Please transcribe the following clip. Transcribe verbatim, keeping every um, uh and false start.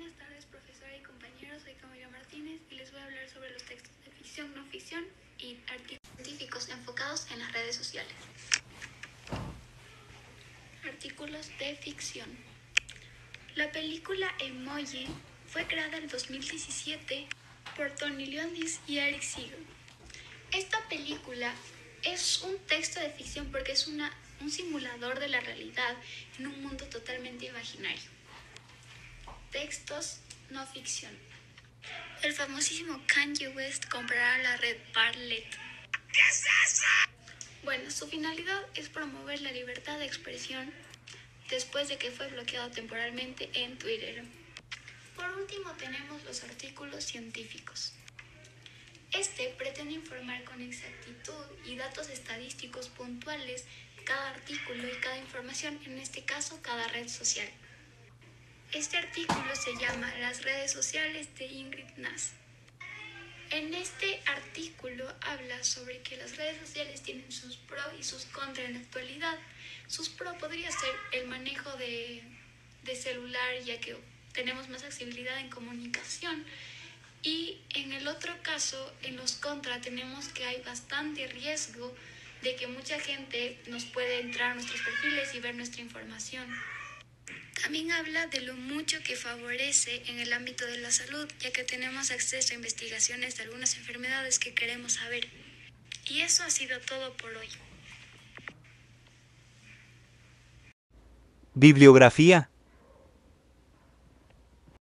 Buenas tardes, profesora y compañeros. Soy Camila Martínez y les voy a hablar sobre los textos de ficción, no ficción y artículos científicos enfocados en las redes sociales. Artículos de ficción. La película Emoji fue creada en dos mil diecisiete por Tony Leonis y Eric Siegel. Esta película es un texto de ficción porque es una, un simulador de la realidad en un mundo totalmente imaginario. Textos no ficción. El famosísimo Kanye West comprará la red Parler. ¿Qué es eso? Bueno, su finalidad es promover la libertad de expresión después de que fue bloqueado temporalmente en Twitter. Por último tenemos los artículos científicos. Este pretende informar con exactitud y datos estadísticos puntuales cada artículo y cada información, en este caso cada red social. Este artículo se llama Las redes sociales de Ingrid Nass. En este artículo habla sobre que las redes sociales tienen sus pros y sus contras en la actualidad. Sus pros podría ser el manejo de, de celular, ya que tenemos más accesibilidad en comunicación. Y en el otro caso, en los contras, tenemos que hay bastante riesgo de que mucha gente nos puede entrar a nuestros perfiles y ver nuestra información. También habla de lo mucho que favorece en el ámbito de la salud, ya que tenemos acceso a investigaciones de algunas enfermedades que queremos saber. Y eso ha sido todo por hoy. Bibliografía.